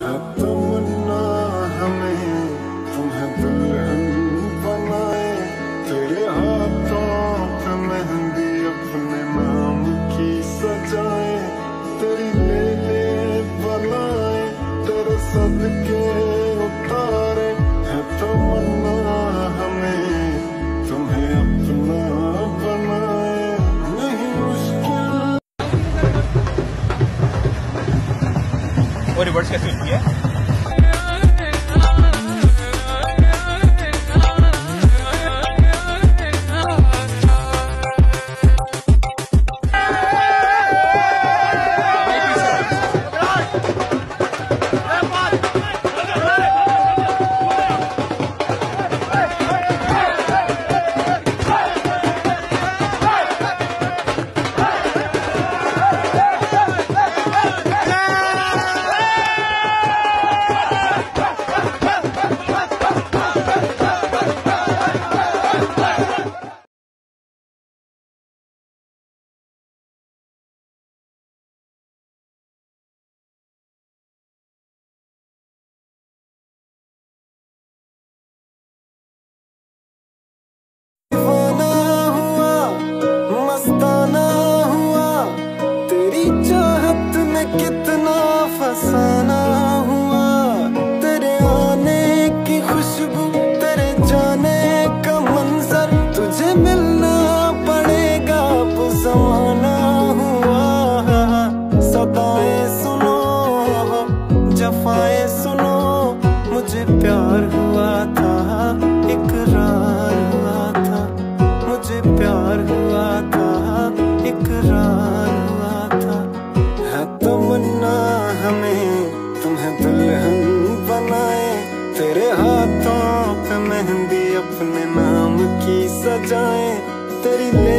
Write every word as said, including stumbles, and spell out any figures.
तमन्ना हमें तुम्हें दुल्हन बनाए, तेरे हाथों पे मेहंदी अपने नाम की सजाए, तेरी ले ले बनाए, तेरे सदके उतारे। है तमन्ना हमें तुम्हें अपना बनाए, नहीं मुश्किल। और रिवर्स कैसे होती है? कितना फसाना हुआ, तेरे आने की खुशबू, तेरे जाने का मंजर, तुझे मिलना पड़ेगा वो ज़माना हुआ। सदाएं सुनो, जफाएं सुनो, मुझे प्यार हुआ था, इकरार हुआ था, मुझे प्यार हुआ था, इकरार हुआ था। है तमन्ना हमें तुम्हें दुल्हन बनाए, तेरे हाथों पे मेहंदी अपने नाम की सजाए, तेरी ले